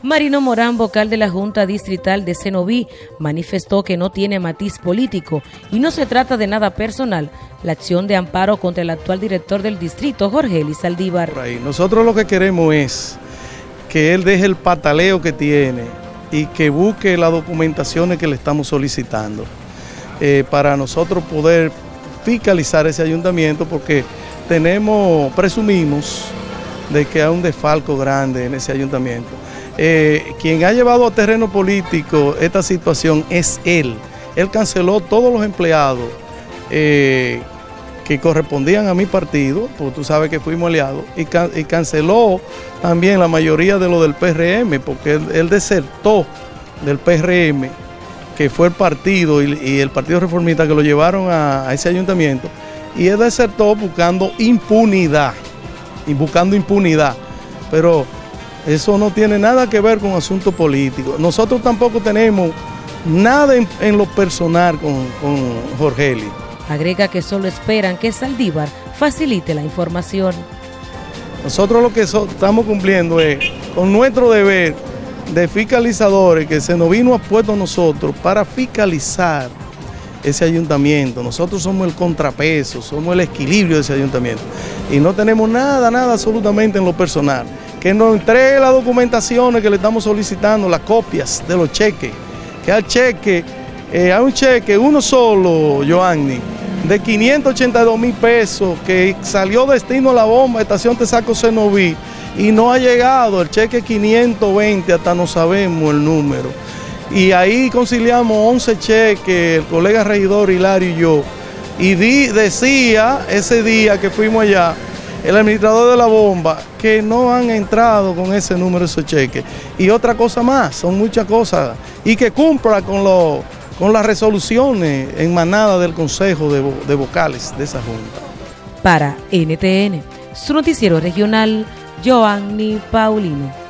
Marino Morán, vocal de la Junta Distrital de Cenoví, manifestó que no tiene matiz político y no se trata de nada personal la acción de amparo contra el actual director del distrito, Jorge Eli Saldívar. Nosotros lo que queremos es que él deje el pataleo que tiene y que busque las documentaciones que le estamos solicitando para nosotros poder fiscalizar ese ayuntamiento, porque presumimos de que hay un desfalco grande en ese ayuntamiento. Quien ha llevado a terreno político esta situación es él. Él canceló todos los empleados que correspondían a mi partido, porque tú sabes que fuimos aliados, y canceló también la mayoría de lo del PRM, porque él desertó del PRM, que fue el partido y el Partido Reformista que lo llevaron a ese ayuntamiento, y él desertó buscando impunidad, pero eso no tiene nada que ver con asuntos políticos. Nosotros tampoco tenemos nada en lo personal con Jorge Eli. Agrega que solo esperan que Saldívar facilite la información. Nosotros lo que estamos cumpliendo es con nuestro deber de fiscalizadores que Cenoví nos ha puesto a nosotros para fiscalizar ese ayuntamiento. Nosotros somos el contrapeso, somos el equilibrio de ese ayuntamiento y no tenemos nada absolutamente en lo personal. Que nos entregue las documentaciones que le estamos solicitando, las copias de los cheques, que hay un cheque, uno solo, Joanny, de 582,000 pesos que salió destino a la bomba, estación Texaco Cenoví, y no ha llegado, el cheque 520, hasta no sabemos el número. Y ahí conciliamos 11 cheques, el colega regidor Hilario y yo, y decía ese día que fuimos allá, el administrador de la bomba, que no han entrado con ese número de esos cheques. Y otra cosa más, son muchas cosas, y que cumpla con las resoluciones emanadas del Consejo de Vocales de esa Junta. Para NTN, su noticiero regional, Joanny Paulino.